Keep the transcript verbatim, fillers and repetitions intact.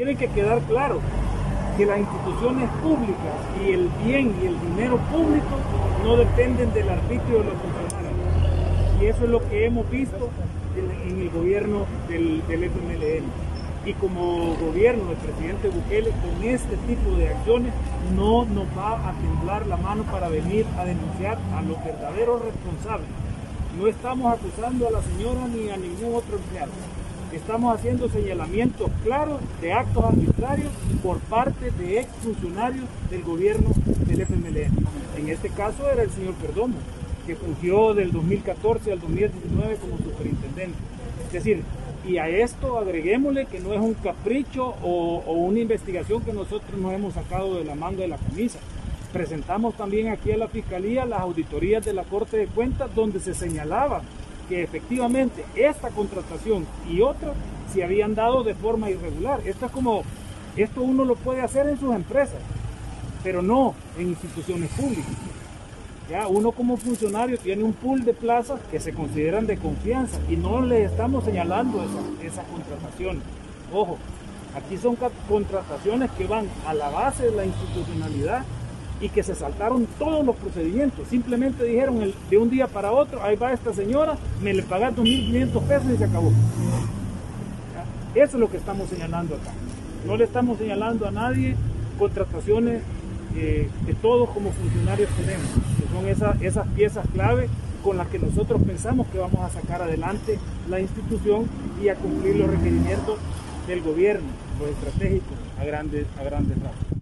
tiene que quedar claro que las instituciones públicas y el bien y el dinero público no dependen del arbitrio de los funcionarios. Y eso es lo que hemos visto en, en el gobierno del, del F M L N. Y como gobierno del presidente Bukele, con este tipo de acciones, no nos va a temblar la mano para venir a denunciar a los verdaderos responsables. No estamos acusando a la señora ni a ningún otro empleado. Estamos haciendo señalamientos claros de actos arbitrarios por parte de exfuncionarios del gobierno del F M L N. En este caso era el señor Perdomo, que fungió del dos mil catorce al dos mil diecinueve como superintendente. Es decir, y a esto agreguémosle que no es un capricho o, o una investigación que nosotros nos hemos sacado de la manga de la camisa. Presentamos también aquí a la Fiscalía las auditorías de la Corte de Cuentas donde se señalaba que efectivamente esta contratación y otra se habían dado de forma irregular. Esto es como, esto uno lo puede hacer en sus empresas, pero no en instituciones públicas. Ya, uno como funcionario tiene un pool de plazas que se consideran de confianza y no le estamos señalando esas, esas contrataciones. Ojo, aquí son contrataciones que van a la base de la institucionalidad y que se saltaron todos los procedimientos. Simplemente dijeron el, de un día para otro, ahí va esta señora, me le pagas dos mil quinientos pesos y se acabó. Ya, eso es lo que estamos señalando acá. No le estamos señalando a nadie contrataciones eh, que todos como funcionarios tenemos, que son esas, esas piezas clave con las que nosotros pensamos que vamos a sacar adelante la institución y a cumplir los requerimientos del gobierno, los estratégicos a grandes, a grandes rasgos.